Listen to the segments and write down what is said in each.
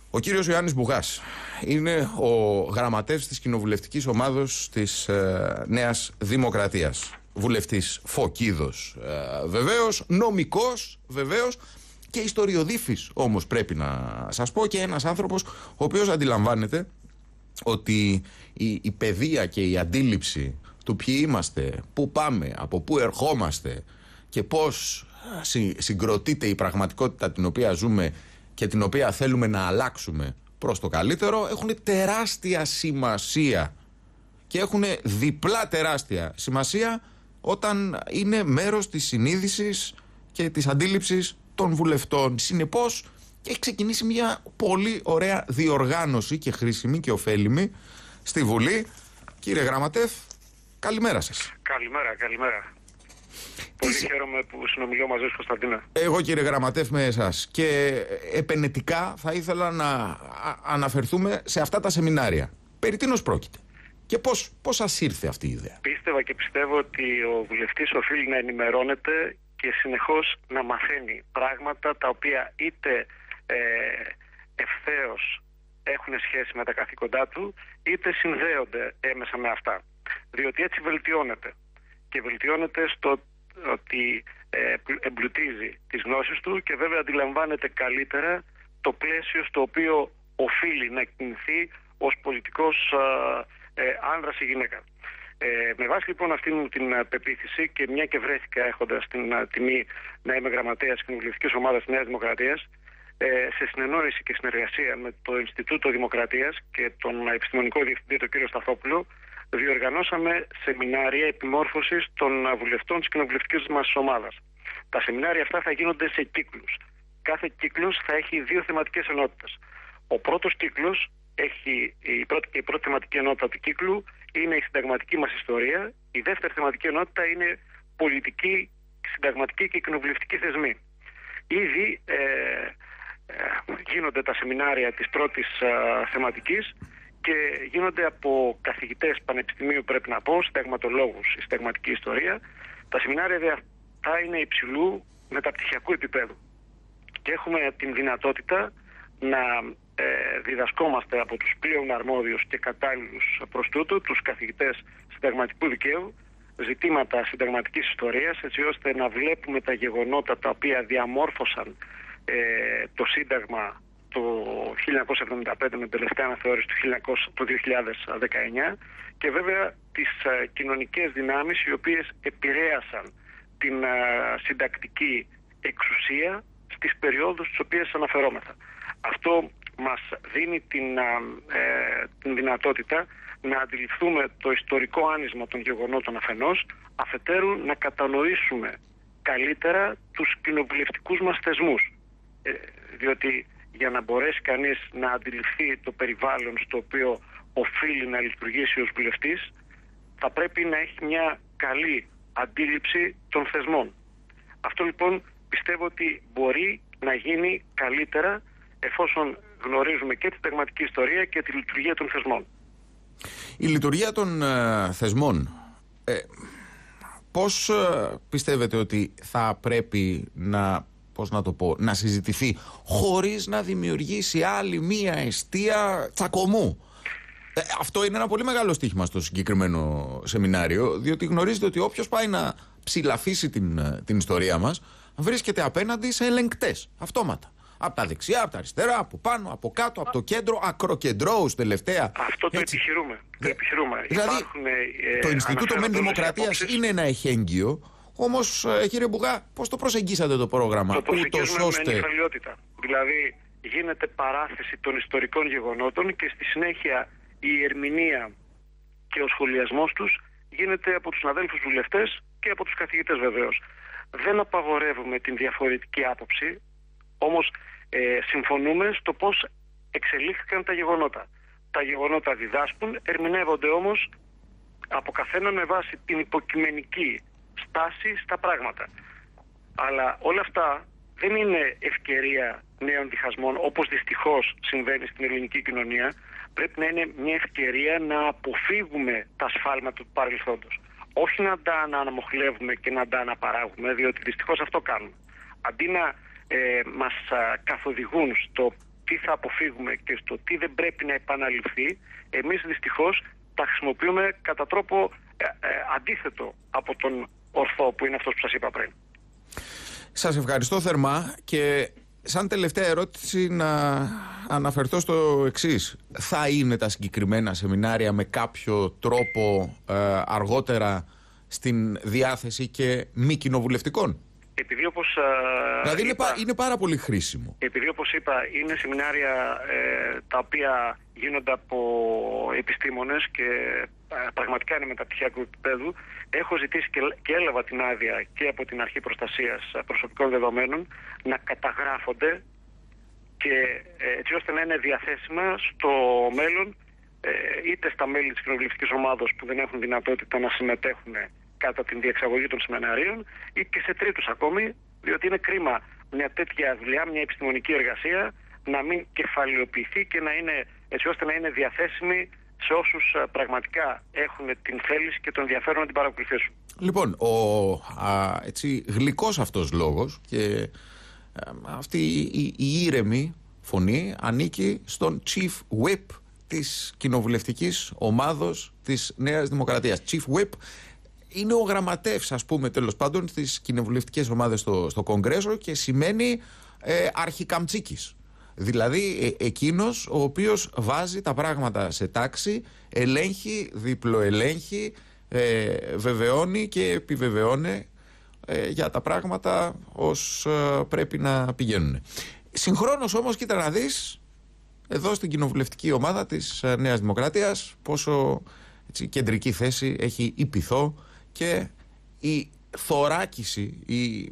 Ο κύριος Ιωάννης Μπουγάς είναι ο γραμματεύς της κοινοβουλευτικής ομάδος της Νέας Δημοκρατίας. Βουλευτής Φωκίδος βεβαίως, νομικός βεβαίως και ιστοριοδίφης όμως πρέπει να σας πω, και ένας άνθρωπος ο οποίος αντιλαμβάνεται ότι η παιδεία και η αντίληψη του ποιοι είμαστε, πού πάμε, από πού ερχόμαστε και πώς συγκροτείται η πραγματικότητα την οποία ζούμε και την οποία θέλουμε να αλλάξουμε προς το καλύτερο, έχουν τεράστια σημασία και έχουν διπλά τεράστια σημασία όταν είναι μέρος της συνείδησης και της αντίληψης των βουλευτών. Συνεπώς έχει ξεκινήσει μια πολύ ωραία διοργάνωση και χρήσιμη και ωφέλιμη στη Βουλή. Κύριε Γραμματεύ, καλημέρα σας. Καλημέρα. Πολύ χαίρομαι που συνομιλώ μαζί σας, Κωνσταντίνα. Εγώ, κύριε Γραμματεύ, με εσάς. Και επενετικά θα ήθελα να αναφερθούμε σε αυτά τα σεμινάρια. Περί τίνος πρόκειται και πώς σας ήρθε αυτή η ιδέα? Πίστευα και πιστεύω ότι ο βουλευτής οφείλει να ενημερώνεται και συνεχώς να μαθαίνει πράγματα τα οποία είτε ευθέως έχουν σχέση με τα καθήκοντά του, είτε συνδέονται έμεσα με αυτά. Διότι έτσι βελτιώνεται. Και βελτιώνεται στο ότι εμπλουτίζει τις γνώσεις του και βέβαια αντιλαμβάνεται καλύτερα το πλαίσιο στο οποίο οφείλει να κινηθεί ως πολιτικός άνδρας ή γυναίκα. Με βάση λοιπόν αυτήν την πεποίθηση και μια και βρέθηκα έχοντας την τιμή να είμαι γραμματέας της κοινοβουλευτικής ομάδας της Νέας Δημοκρατίας, σε συνεννόηση και συνεργασία με το Ινστιτούτο Δημοκρατίας και τον επιστημονικό διευθυντή τον κύριο Σταθόπουλο, διοργανώσαμε σεμινάρια επιμόρφωσης των βουλευτών της κοινοβουλευτικής μας ομάδας. Τα σεμινάρια αυτά θα γίνονται σε κύκλους. Κάθε κύκλος θα έχει 2 θεματικές ενότητες. Ο πρώτος κύκλος έχει, η πρώτη θεματική ενότητα του κύκλου είναι η συνταγματική μας ιστορία. Η δεύτερη θεματική ενότητα είναι πολιτική, συνταγματική και κοινοβουλευτική θεσμή. Ήδη γίνονται τα σεμινάρια της πρώτης θεματικής και γίνονται από καθηγητές πανεπιστημίου, πρέπει να πω, συνταγματολόγους, η συνταγματική ιστορία. Τα σεμινάρια αυτά είναι υψηλού μεταπτυχιακού επίπεδου και έχουμε την δυνατότητα να διδασκόμαστε από τους πλέον αρμόδιους και κατάλληλους προς τούτο, τους καθηγητές συνταγματικού δικαίου, ζητήματα συνταγματικής ιστορίας, έτσι ώστε να βλέπουμε τα γεγονότα τα οποία διαμόρφωσαν το Σύνταγμα το 1975 με την τελευταία αναθεώρηση του 2019 και βέβαια τις κοινωνικές δυνάμεις οι οποίες επηρέασαν την συντακτική εξουσία στις περιόδους τις οποίες αναφερόμεθα. Αυτό μας δίνει την δυνατότητα να αντιληφθούμε το ιστορικό άνισμα των γεγονότων αφενός, αφετέρου να κατανοήσουμε καλύτερα τους κοινοβουλευτικούς μας θεσμούς. Διότι για να μπορέσει κανείς να αντιληφθεί το περιβάλλον στο οποίο οφείλει να λειτουργήσει ως βουλευτής, θα πρέπει να έχει μια καλή αντίληψη των θεσμών. Αυτό λοιπόν πιστεύω ότι μπορεί να γίνει καλύτερα εφόσον γνωρίζουμε και τη συνταγματική ιστορία και τη λειτουργία των θεσμών. Η λειτουργία των θεσμών, πώς πιστεύετε ότι θα πρέπει να συζητηθεί χωρίς να δημιουργήσει άλλη μία αιστεία τσακωμού? Αυτό είναι ένα πολύ μεγάλο στοίχημα στο συγκεκριμένο σεμινάριο, διότι γνωρίζετε ότι όποιος πάει να ψηλαφίσει την ιστορία μας βρίσκεται απέναντι σε ελεγκτές αυτόματα. Από τα δεξιά, από τα αριστερά, από πάνω, από κάτω, από το κέντρο, ακροκεντρώους τελευταία. Αυτό το επιχειρούμε. Δηλαδή, το Ινστιτούτο Δημοκρατίας είναι ένα εχέγγυο. Όμως, κύριε Μπουγά, πώς το προσεγγίσατε το πρόγραμμα? Το προσεγγίζουμε με νυφαλιότητα. Δηλαδή, γίνεται παράθεση των ιστορικών γεγονότων και στη συνέχεια η ερμηνεία και ο σχολιασμός τους γίνεται από τους συναδέλφους βουλευτές και από τους καθηγητές βεβαίως. Δεν απαγορεύουμε την διαφορετική άποψη, όμως συμφωνούμε στο πώς εξελίχθηκαν τα γεγονότα. Τα γεγονότα διδάσκουν, ερμηνεύονται όμως από καθένα με βάση την υποκειμενική στάση στα πράγματα. Αλλά όλα αυτά δεν είναι ευκαιρία νέων διχασμών, όπως δυστυχώς συμβαίνει στην ελληνική κοινωνία. Πρέπει να είναι μια ευκαιρία να αποφύγουμε τα σφάλματα του παρελθόντος. Όχι να τα αναμοχλεύουμε και να τα αναπαράγουμε, διότι δυστυχώς αυτό κάνουμε. Αντί να μας καθοδηγούν στο τι θα αποφύγουμε και στο τι δεν πρέπει να επαναληφθεί, εμείς δυστυχώς τα χρησιμοποιούμε κατά τρόπο αντίθετο από τον ορθό που είναι αυτός που σας είπα πριν. Σας ευχαριστώ θερμά και σαν τελευταία ερώτηση να αναφερθώ στο εξής. Θα είναι τα συγκεκριμένα σεμινάρια με κάποιο τρόπο αργότερα στην διάθεση και μη κοινοβουλευτικών? Επειδή όπως δηλαδή είναι πάρα πολύ χρήσιμο. Επειδή όπως είπα είναι σεμινάρια τα οποία γίνονται από επιστήμονες και πραγματικά είναι μεταπτυχιακού επίπεδου, έχω ζητήσει και έλαβα την άδεια και από την Αρχή Προστασίας Προσωπικών Δεδομένων να καταγράφονται και έτσι ώστε να είναι διαθέσιμα στο μέλλον είτε στα μέλη της κοινοβουλευτικής ομάδος που δεν έχουν δυνατότητα να συμμετέχουν κατά την διεξαγωγή των σεμιναρίων ή και σε τρίτους ακόμη, διότι είναι κρίμα μια τέτοια δουλειά, μια επιστημονική εργασία να μην κεφαλαιοποιηθεί και να είναι έτσι ώστε να είναι διαθέσιμη σε όσους πραγματικά έχουν την θέληση και τον ενδιαφέρον να την παρακολουθήσουν. Λοιπόν, έτσι γλυκός αυτός λόγος και αυτή η ήρεμη φωνή ανήκει στον Chief Whip της κοινοβουλευτικής ομάδος της Νέας Δημοκρατίας. Chief Whip είναι ο γραμματεύς, ας πούμε, τέλος πάντων, στις κοινοβουλευτικές ομάδες στο Κογκρέσο και σημαίνει αρχικαμτσίκης. Δηλαδή εκείνος ο οποίος βάζει τα πράγματα σε τάξη, ελέγχει, διπλοελέγχει, βεβαιώνει και επιβεβαιώνει για τα πράγματα ως πρέπει να πηγαίνουν. Συγχρόνως όμως, κοίτα να δεις, εδώ στην κοινοβουλευτική ομάδα της Νέας Δημοκρατίας πόσο έτσι, κεντρική θέση έχει η πειθό και η θωράκιση, η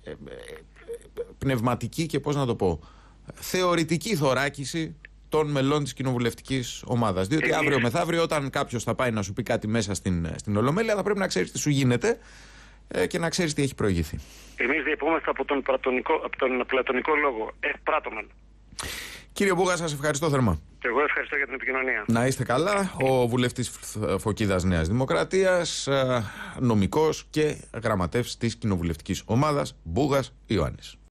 πνευματική και πώς να το πω, θεωρητική θωράκιση των μελών της κοινοβουλευτικής ομάδας. Διότι αύριο μεθαύριο όταν κάποιος θα πάει να σου πει κάτι μέσα στην Ολομέλεια θα πρέπει να ξέρεις τι σου γίνεται και να ξέρεις τι έχει προηγηθεί. Εμείς διεπούμεθα από τον πλατωνικό λόγο. Πράτομεν. Κύριε Μπούγα, σας ευχαριστώ θερμά. Και εγώ ευχαριστώ για την επικοινωνία. Να είστε καλά. Ο βουλευτής Φωκίδας Νέας Δημοκρατίας, νομικός και γραμματεύς της κοινοβουλευτικής ομάδας, Μπούγας Ιωάννης.